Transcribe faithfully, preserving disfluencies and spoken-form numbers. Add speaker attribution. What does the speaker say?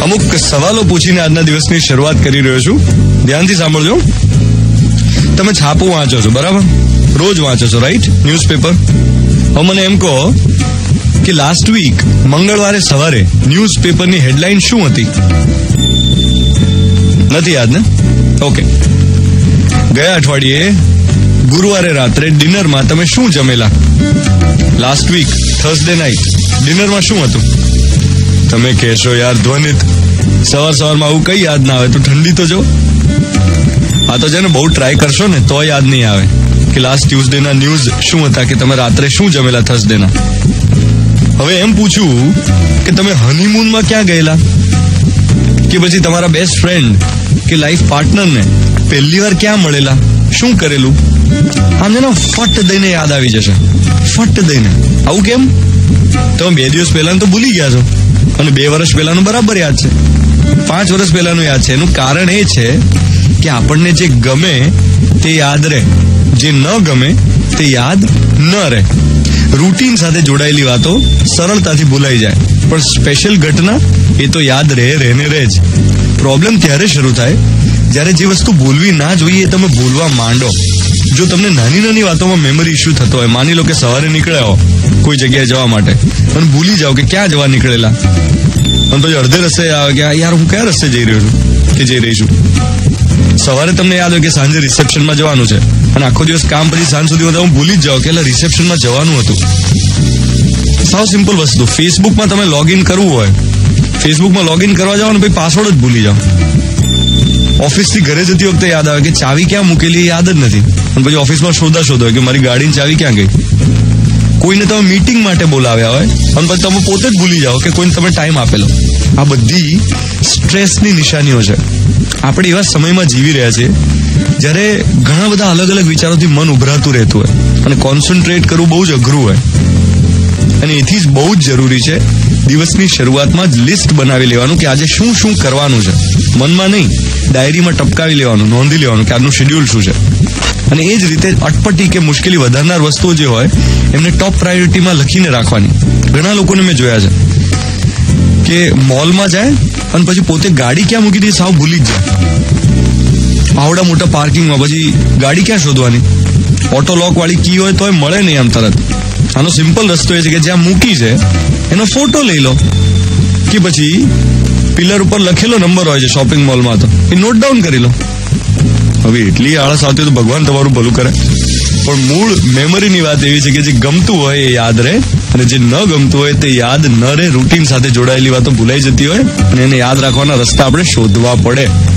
Speaker 1: અમુક સવાલો પૂછીને આજના દિવસની શરૂઆત કરી રહ્યો છું. ધ્યાનથી સાંભળજો. તમે છાપું વાંચો છો, બરાબર? રોજ વાંચો છો, રાઈટ? ન્યૂઝપેપર. હવે મને એમ કહો કે લાસ્ટ વીક મંગળવારે સવારે ન્યૂઝપેપરની હેડલાઇન શું હતી? નથી યાદ ને? ઓકે. ગયા અઠવાડિયે ગુરુવારે રાત્રે ડિનરમાં તમે શું જમેલા? લાસ્ટ વીક થર્સડે નાઇટ ડિનરમાં શું હતું? તમે કહેશો યાર ધ્વનિત, સવાર સવારમાં આવું કઈ યાદ ના આવે, તો ઠંડી તો જો. આ તો છે ને, બહુ ટ્રાય કરશો ને તો યાદ નહીં આવે કે લાસ્ટ ટ્યુઝડેના ન્યૂઝ શું હતા, કે તમે રાત્રે શું જમેલા થર્સડેના. હવે એમ પૂછું કે તમે હનીમૂનમાં ક્યાં ગયેલા, કે પછી તમારા બેસ્ટ ફ્રેન્ડ કે લાઈફ પાર્ટનરને પહેલી વાર ક્યાં મળેલા, શું કરેલું? આમ છે ને ફટ દઈને યાદ આવી જશે, ફટ દઈને. આવું કેમ? તમે બે દિવસ પહેલાનું તો ભૂલી ગયા છો, અને બે વર્ષ પહેલાનું બરાબર યાદ છે, પાંચ વર્ષ પહેલાનું યાદ છે. એનું કારણ એ છે કે આપણને જે ગમે તે યાદ રહે, જે ન ગમે તે યાદ ન રહે. રૂટીન સાથે જોડાયેલી વાતો સરળતાથી ભૂલાઈ જાય, પણ સ્પેશિયલ ઘટના એ તો યાદ રહે રહે ને રહે જ. પ્રોબ્લેમ ત્યારે શરૂ થાય જ્યારે જે વસ્તુ ભૂલવી ના જોઈએ એ તમે ભૂલવા માંડો. જો તમને નાની નાની વાતોમાં મેમરી ઇસ્યુ થતો હોય, માની લો કે સવારે નીકળ્યા હો કોઈ જગ્યાએ જવા માટે અને ભૂલી જાઓ કે ક્યાં જવા નીકળેલા, અને પછી અડધે રસ્તે આવે કે યાર હું કયા રસ્તે જઈ રહ્યો છું કે જઈ રહી છું. સવારે તમને યાદ હોય કે સાંજે રિસેપ્શનમાં જવાનું છે, અને આખો દિવસ કામ પછી સાંજ સુધી હું ભૂલી જ જાઓ કે રિસેપ્શનમાં જવાનું હતું. સાવ સિમ્પલ વસ્તુ. ફેસબુકમાં તમે લોગિન કરવું હોય, ફેસબુકમાં લોગિન કરવા જાઓ ને પછી પાસવર્ડ જ ભૂલી જાઓ. ઓફિસથી ઘરે જતી વખતે યાદ આવે કે ચાવી ક્યાં મૂકેલી યાદ જ નથી, અને પછી ઓફિસમાં શોધા શોધો કે મારી ગાડીની ચાવી ક્યાં ગઈ. કોઈને તમે મીટિંગ માટે બોલાવ્યા હોય અને પછી તમે પોતે જ ભૂલી જાઓ કે કોઈને તમે ટાઈમ આપેલો. આ બધી સ્ટ્રેસની નિશાનીઓ છે. આપણે એવા સમયમાં જીવી રહ્યા છીએ જ્યારે ઘણા બધા અલગ અલગ વિચારોથી મન ઉભરાતું રહેતું હોય, અને કોન્સન્ટ્રેટ કરવું બહુ જ અઘરું હોય. અને એથી જ બહુ જ જરૂરી છે દિવસની શરૂઆતમાં જ લિસ્ટ બનાવી લેવાનું કે આજે શું શું કરવાનું છે. મનમાં નહીં, ડાયરીમાં ટપકાવી લેવાનું, નોંધી લેવાનું કે આજનું શેડ્યુલ શું છે. અને એ જ રીતે અટપટી કે મુશ્કેલી વધારનાર વસ્તુઓ જે હોય એમને ટોપ પ્રાયોરિટીમાં લખીને રાખવાની. ઘણા લોકોને મેં જોયા છે કે મોલમાં જાય અને પછી પોતે ગાડી ક્યાં મૂકી દે સાવ ભૂલી જ જાય. આવડા મોટા પાર્કિંગમાં પછી ગાડી ક્યાં શોધવાની? ઓટો લોક વાળી કી હોય તોય મળે નહીં આમ તરત. આનો સિમ્પલ રસ્તો એ છે કે જ્યાં મૂકી છે એનો ફોટો લઈ લો, કે પછી પિલર ઉપર લખેલો નંબર હોય છે શોપિંગ મોલમાં તો એ નોટ ડાઉન કરી લો. હવે એટલી આળસ આવતી તો ભગવાન તમારું ભલું કરે, પણ મૂળ મેમરીની વાત એવી છે કે જે ગમતું હોય એ યાદ રહે, અને જે ન ગમતું હોય તે યાદ ન રહે. રૂટીન સાથે જોડાયેલી વાતો ભૂલાઈ જતી હોય, અને એને યાદ રાખવાના રસ્તા આપણે શોધવા પડે.